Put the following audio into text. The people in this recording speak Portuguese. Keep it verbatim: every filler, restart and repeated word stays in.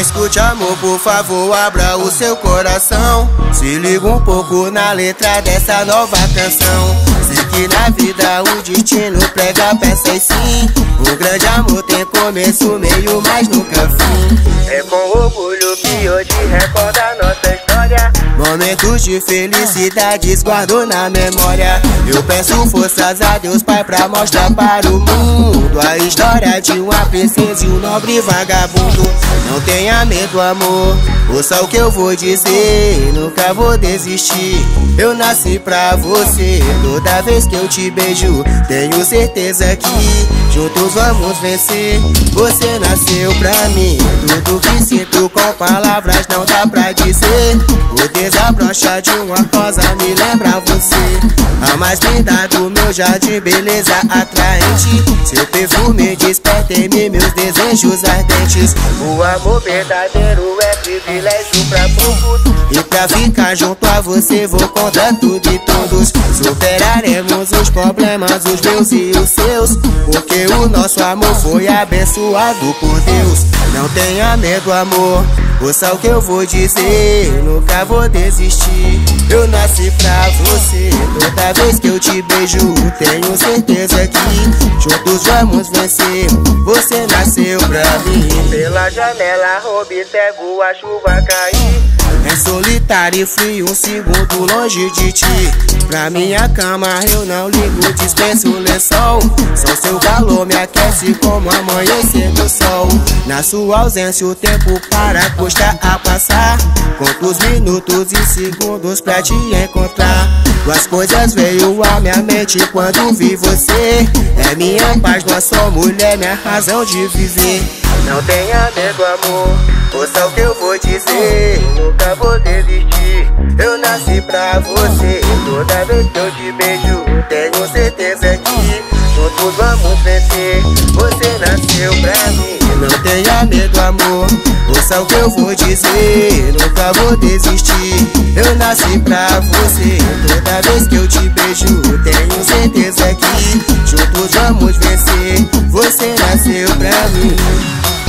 escute, amor, por favor, abra o seu coração. Se liga um pouco na letra dessa nova canção. Sei que na vida o destino prega peças sim. O grande amor tem começo, meio, mas nunca fim. É com orgulho que hoje recorda a nossa história. Momentos de felicidades guardo na memória. Eu peço forças a Deus, Pai, pra mostrar para o mundo a história de uma princesa e um nobre vagabundo. Não tenha medo, amor, ouça o que eu vou dizer. Nunca vou desistir, eu nasci pra você. Toda vez que eu te beijo, tenho certeza que juntos vamos vencer. Você nasceu pra mim, tudo que sinto com palavras não dá pra dizer. O desabrochar de uma rosa me lembra você, a mais linda do meu jardim, beleza atraente. Seu perfume desperta em mim meus desejos ardentes. O amor verdadeiro é privilégio pra poucos, e pra ficar junto a você vou contra tudo e todos. Superaremos os problemas, os meus e os seus, porque o nosso amor foi abençoado por Deus. Não tenha medo, amor, ouça o que eu vou dizer. Nunca vou desistir, eu nasci pra você. Toda vez que eu te beijo, tenho certeza que juntos vamos vencer. Você nasceu pra mim. Pela janela observo a chuva cair. É solitário e frio, um segundo longe de ti. Pra minha cama eu não ligo, dispenso o lençol. Só seu calor me aquece como amanhecer do sol. Na sua ausência o tempo para custa a passar. Conto os minutos e segundos pra te encontrar. Duas coisas veio à minha mente quando vi você. É minha paz, não sou mulher, minha razão de viver. Não tenha medo, amor, ouça o que eu vou dizer. Nunca vou desistir, eu nasci pra você. Toda vez que eu te beijo, tenho certeza que juntos vamos vencer. Você nasceu pra mim. Não tenha medo, amor, ouça o que eu vou dizer. Nunca vou desistir, eu nasci pra você. Toda vez que eu te beijo, tenho certeza que juntos vamos vencer. Você nasceu pra mim.